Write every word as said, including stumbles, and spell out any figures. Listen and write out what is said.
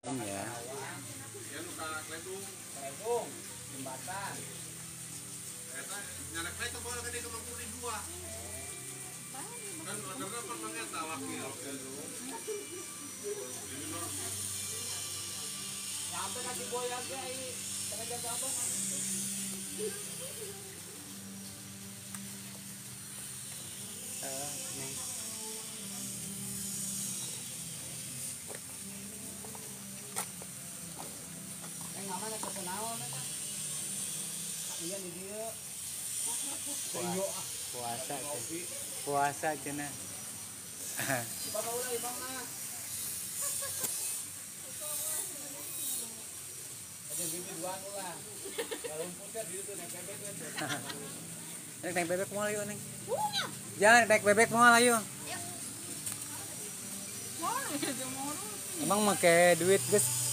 Ya. Ya lu ka Kledung. Kledung, jembatan. Eta nyalek bae teh bola gede ke Mangkuri dua. Kan orderna pan mang eta wakil. Sampai kasih boya ge ai tenaga apa? Eh, nih. Yang mana ke kenaon eta? Iya di dieu. Puasa, puasa, puasa cina. Bapak ulah ibang na. Ada bibir dua ulah. Kalau putih di itu naik bebek itu. Naik bebek mau ayo neng. Jangan naik bebek mau ayo. Emang make duit guys.